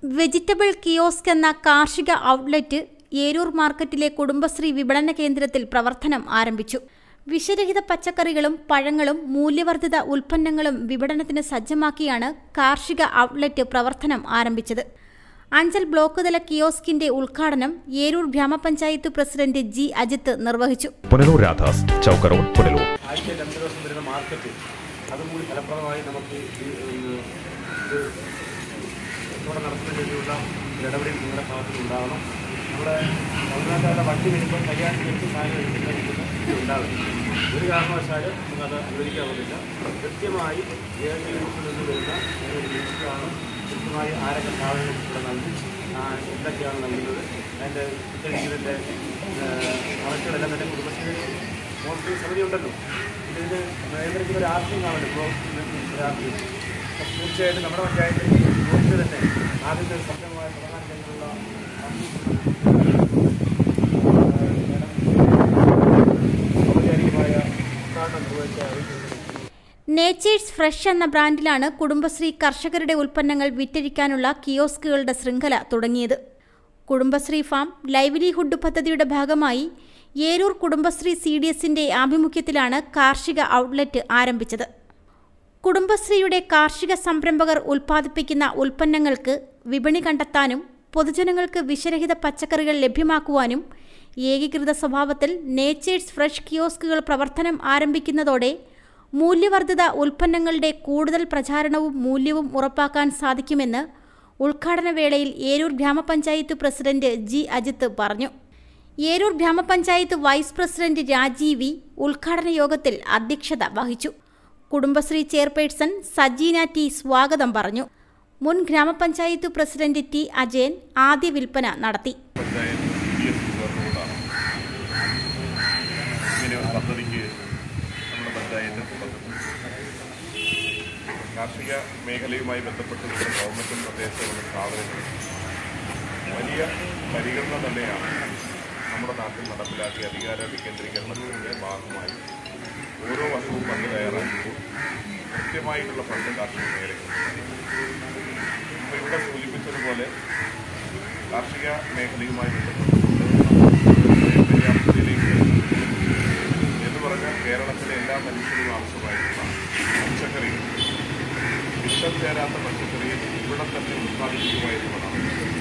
Vegetable kiosk എന്ന കാർഷിക outlet Eroor മാർക്കറ്റിലെ കുടുംബശ്രീ വിപണന കേന്ദ്രത്തിൽ പ്രവർത്തനം ആരംഭിച്ചു. വിഷരഹിത പച്ചക്കറികളും പഴങ്ങളും മൂല്യവർദ്ധിത ഉൽപ്പന്നങ്ങളും വിപണനത്തിന് സജ്ജമാക്കിയാണ് കാർഷിക ഔട്ട്ലെറ്റ് പ്രവർത്തനം ആരംഭിച്ചത്. അഞ്ചൽ ബ്ലോക്ക് തല കിയോസ്കിന്റെ ഉദ്ഘാടനം ഏരൂർ ഗ്രാമപഞ്ചായത്ത് പ്രസിഡന്റ് ജി അജിത്ത് നിർവഹിച്ചു. പുനലൂർ രാധാസ്, ചൗക്ക് റോഡ്, പുനലൂർ. ആഴ്ചയിൽ 2 ദിവസം വരുന്ന മാർക്കറ്റ് അതുകൂടി ഫലപ്രദമായി നമുക്ക് ഇവിടെ നടത്തുന്നതിന് വേണ്ടിയുള്ള ഇടപെടൽ നിങ്ങളുടെ ഭാഗത്തിൽ ഉണ്ടാകണം. നമ്മുടെ തമിഴ്നാട്ടിലെ വണ്ടി വരുമ്പോൾ കൈകാര്യം ചെയ്ത് സാധനം എടുക്കുന്നത് ഉണ്ടാകും. ഒരു കാരണവശാലും നമുക്കത് അനുവദിക്കാവുന്നില്ല. കൃത്യമായി ഏത് യൂണിറ്റിൽ നിന്ന് വരുന്ന ഒരു ലിസ്റ്റാണ് കൃത്യമായി ആരൊക്കെ സാധനങ്ങൾ ഇവിടെ നൽകി എന്തൊക്കെയാണ് നൽകുന്നത്, അതിൻ്റെ ഇതിൻ്റെ കണക്കുകളെല്ലാം തന്നെ കുടുംബശ്രീ മോണിറ്ററിംഗ് സമിതി ഉണ്ടല്ലോ. ഇതിന് നിയന്ത്രിക്കുന്ന ഒരു ആർട്ടിയും കാണുമല്ലോ. രാത്രി തീർച്ചയായിട്ടും നമ്മുടെ പഞ്ചായത്തിൽ യൂണിറ്റ് തന്നെ ആദ്യത്തെ സംരംഭമായ പ്രധാനമന്ത്രിയുള്ള ഔപചാരികമായ ഉദ്ഘാടനം നിർവഹിച്ച നേച്ചേഴ്സ് ഫ്രഷ് എന്ന ബ്രാൻഡിലാണ് കുടുംബശ്രീ കർഷകരുടെ ഉൽപ്പന്നങ്ങൾ വിറ്റഴിക്കാനുള്ള കിയോസ്കുകളുടെ ശൃംഖല തുടങ്ങിയത്. കുടുംബശ്രീ ഫാം ലൈവ്ലിഹുഡ് പദ്ധതിയുടെ ഭാഗമായി ഏരൂർ കുടുംബശ്രീ CDSന്റെ ആഭിമുഖ്യത്തിലാണ് കാർഷിക ഔട്ട്ലെറ്റ് ആരംഭിച്ചത്. കുടുംബശ്രീയുടെ കാർഷിക സംരംഭകർ ഉൽപ്പാദിപ്പിക്കുന്ന ഉൽപ്പന്നങ്ങൾക്ക് വിപണി കണ്ടെത്താനും പൊതുജനങ്ങൾക്ക് വിഷരഹിത പച്ചക്കറികൾ ലഭ്യമാക്കുവാനും ഏകീകൃത സ്വഭാവത്തിൽ നേച്ചേഴ്സ് ഫ്രഷ് കിയോസ്കുകൾ പ്രവർത്തനം ആരംഭിക്കുന്നതോടെ മൂല്യവർദ്ധിത ഉൽപ്പന്നങ്ങളുടെ കൂടുതൽ പ്രചാരണവും മൂല്യവും ഉറപ്പാക്കാൻ സാധിക്കുമെന്ന് ഉദ്ഘാടന വേളയിൽ ഏരൂർ ഗ്രാമപഞ്ചായത്ത് പ്രസിഡന്റ് ജി അജിത്ത് പറഞ്ഞു. ഏരൂർ ഗ്രാമപഞ്ചായത്ത് വൈസ് പ്രസിഡന്റ് രാജീവി ഉദ്ഘാടന യോഗത്തിൽ അധ്യക്ഷത വഹിച്ചു. കുടുംബശ്രീ ചെയർപേഴ്സൺ സജീന ടി സ്വാഗതം പറഞ്ഞു. മുൻ ഗ്രാമപഞ്ചായത്ത് പ്രസിഡന്റ് ടി അജയൻ ആദ്യ വിൽപ്പന നടത്തി. കാർഷിക മേഖലയുമായി ബന്ധപ്പെട്ട് ഗവൺമെൻറ്റും പ്രദേശങ്ങളും സ്ഥാപനങ്ങളും വലിയ പരിഗണന തന്നെയാണ് നമ്മുടെ നാട്ടിൽ നടപ്പിലാക്കിയ അധികാര വികേന്ദ്രീകരണത്തിൻ്റെ ഭാഗമായി ഓരോ വർഷവും ഫണ്ട് തയ്യാറാക്കുമ്പോൾ കൃത്യമായിട്ടുള്ള ഫണ്ട് കാർഷിക മേഖലയ്ക്ക്. ഇപ്പോൾ ഇവിടെ സൂചിപ്പിച്ചതുപോലെ കാർഷിക മേഖലയുമായി ബന്ധപ്പെട്ടുകൊണ്ട് പര്യാപ്തതയിലേക്ക് എന്ന് പറഞ്ഞാൽ കേരളത്തിലെ എല്ലാ മനുഷ്യരും ആവശ്യമായിട്ടുള്ള പച്ചക്കറികൾ വിഷം ചേരാത്ത പച്ചക്കറികൾ ഇവിടെ തന്നെ ഉത്പാദിപ്പിക്കുക എന്നുള്ളതാണ്.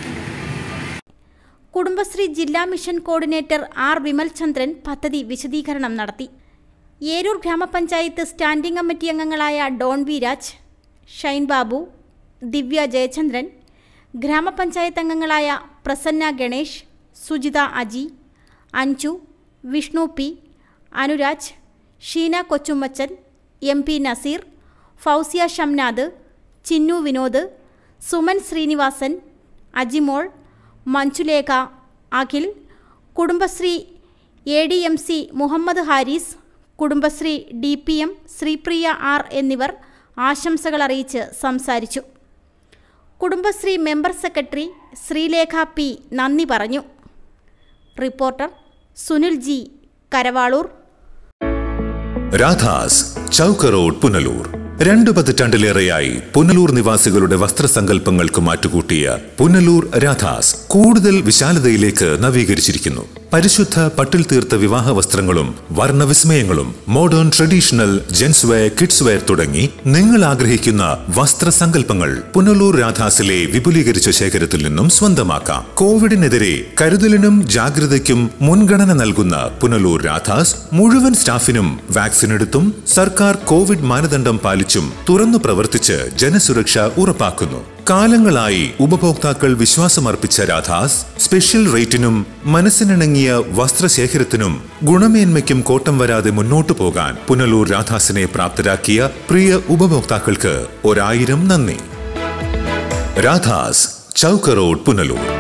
കുടുംബശ്രീ ജില്ലാ മിഷൻ കോർഡിനേറ്റർ ആർ വിമൽചന്ദ്രൻ പദ്ധതി വിശദീകരണം നടത്തി. ഏരൂർ ഗ്രാമപഞ്ചായത്ത് സ്റ്റാൻഡിംഗ് കമ്മിറ്റി അംഗങ്ങളായ ഡോൺ വി രാജ്, ഷൈൻ ബാബു, ദിവ്യ ജയചന്ദ്രൻ, ഗ്രാമപഞ്ചായത്ത് അംഗങ്ങളായ Prasanna Ganesh, Sujitha Aji, Anju, Vishnu P, Anuraj, Sheena Kochummachan, MP Naseer, Fousiya Shamnad, Chinnu Vinod, Suman Sreenivasan, Ajimol, Manjulekha, Akhil, Kudumbashree ADMC Muhammad Haris, Kudumbashree DPM Sreepriya R എന്നിവർ ആശംസകൾ അറിയിച്ച് സംസാരിച്ചു. Kudumbashree member secretary Sreelekha P നന്ദി പറഞ്ഞു. Reporter Sunil G, Karavaloor. Radhas, Chowk road, Punalur. 2 പതിറ്റാണ്ടിലേറെയായി പുനലൂർ നിവാസികളുടെ വസ്ത്രസങ്കല്പങ്ങൾക്ക് മാറ്റുകൂട്ടിയ പുനലൂർ രാധാസ് കൂടുതൽ വിശാലതയിലേക്ക് നവീകരിച്ചിരിക്കുന്നു. പരിശുദ്ധ പട്ടിൽ തീർത്ത വിവാഹ വസ്ത്രങ്ങളും വർണ്ണവിസ്മയങ്ങളും modern traditional gents wear, kids wear തുടങ്ങി നിങ്ങൾ ആഗ്രഹിക്കുന്ന വസ്ത്രസങ്കല്പങ്ങൾ പുനലൂർ രാധാസിലെ വിപുലീകരിച്ച ശേഖരത്തിൽ നിന്നും സ്വന്തമാക്കാം. കോവിഡിനെതിരെ കരുതലിനും ജാഗ്രതയ്ക്കും മുൻഗണന നൽകുന്ന പുനലൂർ രാധാസ് മുഴുവൻ സ്റ്റാഫിനും വാക്സിൻ എടുത്തും സർക്കാർ കോവിഡ് മാനദണ്ഡം പാലിച്ചും തുറന്നു പ്രവർത്തിച്ച് ജനസുരക്ഷ ഉറപ്പാക്കുന്നു. കാലങ്ങളായി ഉപഭോക്താക്കൾ വിശ്വാസമർപ്പിച്ച രാധാസ് സ്പെഷ്യൽ റേറ്റിനും മനസ്സിനിണങ്ങിയ വസ്ത്രശേഖരത്തിനും ഗുണമേന്മയ്ക്കും കോട്ടം വരാതെ മുന്നോട്ടു പോകാൻ പുനലൂർ രാധാസിനെ പ്രാപ്തരാക്കിയ പ്രിയ ഉപഭോക്താക്കൾക്ക് 1000 നന്ദി. രാധാസ്, ചൗക്ക് റോഡ്, പുനലൂർ.